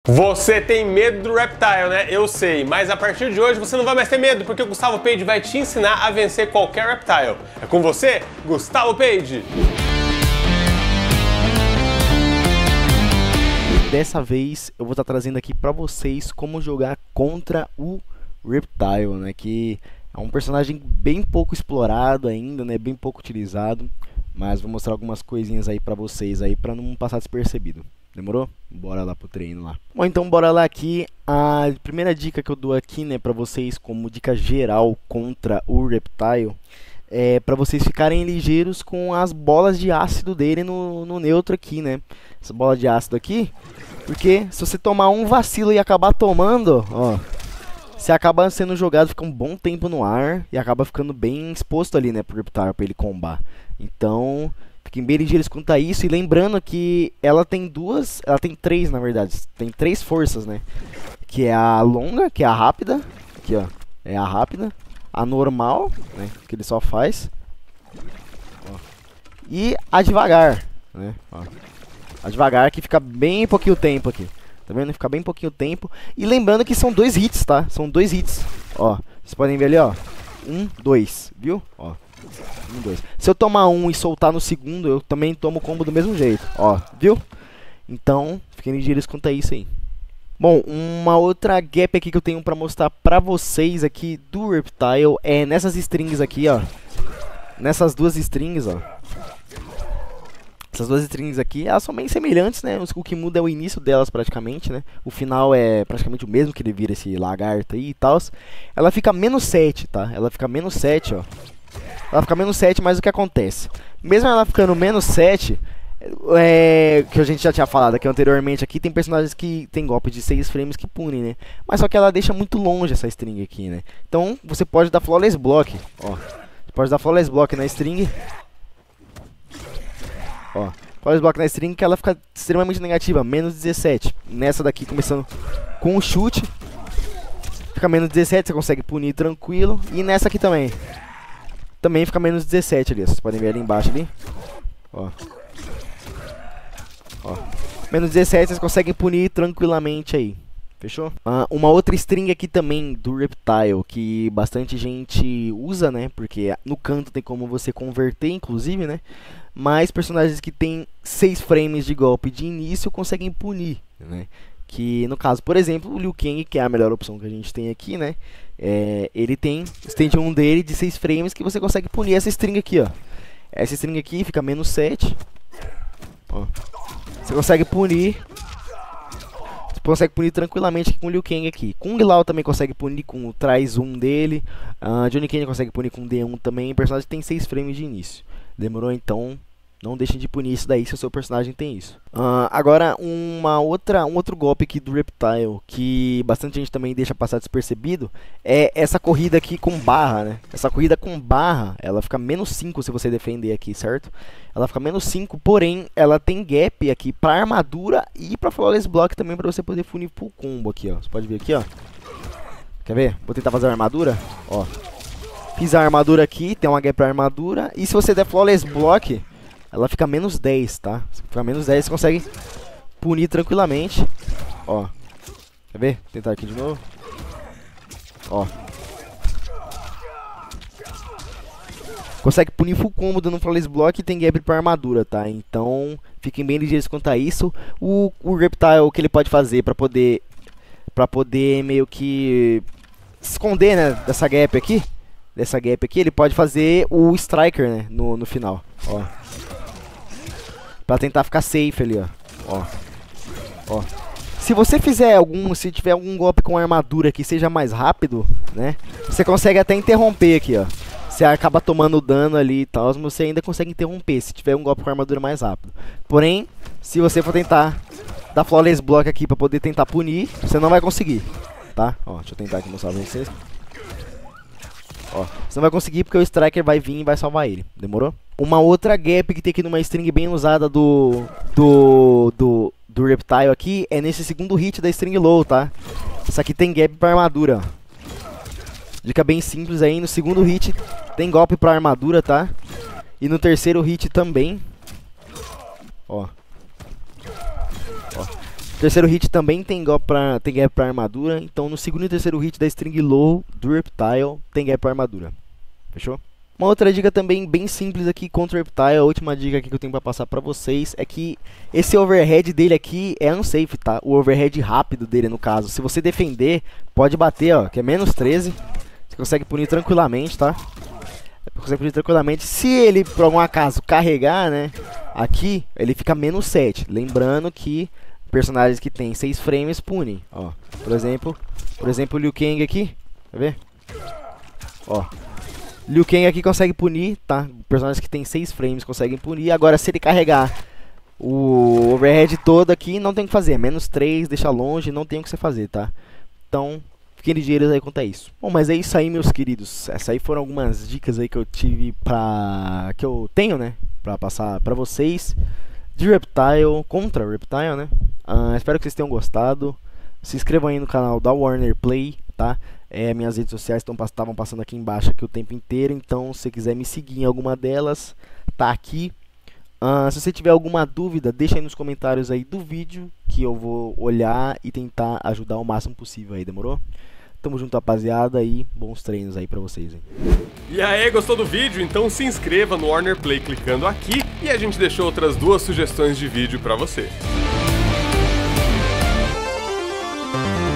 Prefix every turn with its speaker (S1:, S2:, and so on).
S1: Você tem medo do Reptile, né? Eu sei, mas a partir de hoje você não vai mais ter medo, porque o Gustavo Page vai te ensinar a vencer qualquer Reptile. É com você, Gustavo Page!
S2: Dessa vez eu vou estar trazendo aqui pra vocês como jogar contra o Reptile, né? Que é um personagem bem pouco explorado ainda, né? Bem pouco utilizado, mas vou mostrar algumas coisinhas aí pra vocês aí pra não passar despercebido. Demorou? Bora lá pro treino lá. Bom, então bora lá aqui. A primeira dica que eu dou aqui, né, pra vocês como dica geral contra o Reptile é pra vocês ficarem ligeiros com as bolas de ácido dele no neutro aqui, né? Essa bola de ácido aqui, porque se você tomar um vacilo e acabar tomando, ó, você acaba sendo jogado, fica um bom tempo no ar e acaba ficando bem exposto ali, né, pro Reptile, pra ele combar. Então, fiquem bem ligeiros quanto a isso. E lembrando que ela tem três, na verdade. Tem três forças, né? Que é a longa, que é a rápida. Aqui, ó. É a rápida. A normal, né? Que ele só faz. Ó. E a devagar, né? Ó. A devagar que fica bem pouquinho tempo aqui. Tá vendo? Fica bem pouquinho tempo. E lembrando que são 2 hits, tá? São 2 hits. Ó. Vocês podem ver ali, ó. 1, 2. Viu? Ó. 1, 2. Se eu tomar um e soltar no segundo, eu também tomo o combo do mesmo jeito. Ó, viu? Então, fiquem ligeiros quanto a isso aí. Bom, uma outra gap aqui que eu tenho pra mostrar pra vocês aqui do Reptile é nessas strings aqui, ó. Nessas duas strings, ó. Essas duas strings aqui, elas são bem semelhantes, né? O que muda é o início delas praticamente, né? O final é praticamente o mesmo, que ele vira esse lagarto aí e tal. Ela fica menos 7, tá? Ela fica menos 7, ó. Ela fica menos 7, mas o que acontece? Mesmo ela ficando menos 7, que a gente já tinha falado aqui anteriormente, aqui tem personagens que tem golpe de 6 frames que punem, né? Mas só que ela deixa muito longe essa string aqui, né? Então você pode dar Flawless Block, ó. Você pode dar Flawless Block na string. Ó, Flawless Block na string que ela fica extremamente negativa, menos 17. Nessa daqui começando com um chute, fica menos 17, você consegue punir tranquilo. E nessa aqui também. Também fica menos 17 ali, vocês podem ver ali embaixo ali. Ó. Ó. Menos 17 vocês conseguem punir tranquilamente aí. Fechou? Uma outra string aqui também do Reptile, que bastante gente usa, né? Porque no canto tem como você converter, inclusive, né? Mas personagens que tem 6 frames de golpe de início conseguem punir, né? Que no caso, por exemplo, o Liu Kang, que é a melhor opção que a gente tem aqui, né? Ele tem o stand 1 dele de 6 frames que você consegue punir essa string aqui, ó. Essa string aqui fica menos 7. Ó. Você consegue punir. Você consegue punir tranquilamente com o Liu Kang aqui. Kung Lao também consegue punir com o Traz 1 dele. Johnny Cage consegue punir com o D1 também. O personagem tem 6 frames de início. Demorou? Então não deixem de punir isso daí se o seu personagem tem isso. Agora, um outro golpe aqui do Reptile que bastante gente também deixa passar despercebido é essa corrida aqui com barra, né? Essa corrida com barra, ela fica menos 5 se você defender aqui, certo? Ela fica menos 5, porém, ela tem gap aqui pra armadura e pra Flawless Block também, pra você poder punir full combo aqui, ó. Você pode ver aqui, ó. Quer ver? Vou tentar fazer a armadura, ó. Fiz a armadura aqui, tem uma gap pra armadura. E se você der Flawless Block, ela fica menos 10, tá? Se ficar menos 10, você consegue punir tranquilamente. Ó. Quer ver? Vou tentar aqui de novo. Ó. Consegue punir full combo dando Flawless Block e tem gap pra armadura, tá? Então, fiquem bem ligeiros quanto a isso. O Reptile, o que ele pode fazer pra poder meio que esconder, né, dessa gap aqui, ele pode fazer o Striker, né, no final, ó. Pra tentar ficar safe ali, ó. Ó. Se você se tiver algum golpe com armadura que seja mais rápido, né, você consegue até interromper aqui, ó. Você acaba tomando dano ali e tal, mas você ainda consegue interromper se tiver um golpe com armadura mais rápido. Porém, se você for tentar dar Flawless Block aqui pra poder tentar punir, você não vai conseguir, tá? Ó, deixa eu tentar aqui mostrar pra vocês. Ó, você não vai conseguir porque o Striker vai vir e vai salvar ele. Demorou? Uma outra gap que tem aqui numa string bem usada do Reptile aqui é nesse segundo hit da string low, tá? Essa aqui tem gap pra armadura. Dica bem simples aí, no segundo hit tem golpe pra armadura, tá? E no terceiro hit também. Ó. Ó. Terceiro hit também tem gap pra armadura. Então no segundo e terceiro hit da string low do Reptile tem gap pra armadura. Fechou? Uma outra dica também bem simples aqui contra o Reptile, a última dica aqui que eu tenho pra passar pra vocês é que esse overhead dele aqui é unsafe, tá? O overhead rápido dele, no caso. Se você defender, pode bater, ó, que é menos 13. Você consegue punir tranquilamente, tá? Consegue punir tranquilamente. Se ele, por algum acaso, carregar, né, aqui, ele fica menos 7. Lembrando que personagens que tem 6 frames punem, ó. Por exemplo, o Liu Kang aqui, quer ver? Ó. Liu Kang aqui consegue punir, tá? Personagens que tem 6 frames conseguem punir. Agora, se ele carregar o overhead todo aqui, não tem o que fazer. Menos 3, deixa longe, não tem o que você fazer, tá? Então, fiquem ligeiros aí quanto a isso. Bom, mas é isso aí, meus queridos. Essas aí foram algumas dicas aí que eu tive que eu tenho, né? Pra passar pra vocês. De Reptile, contra Reptile, né? Espero que vocês tenham gostado. Se inscrevam aí no canal da Warner Play, tá? Minhas redes sociais estavam passando aqui embaixo aqui o tempo inteiro. Então, se você quiser me seguir em alguma delas, tá aqui. Se você tiver alguma dúvida, deixa aí nos comentários aí do vídeo, que eu vou olhar e tentar ajudar o máximo possível aí, demorou? Tamo junto, rapaziada, e bons treinos aí pra vocês, hein?
S1: E aí, gostou do vídeo? Então se inscreva no Warner Play clicando aqui, e a gente deixou outras 2 sugestões de vídeo pra você.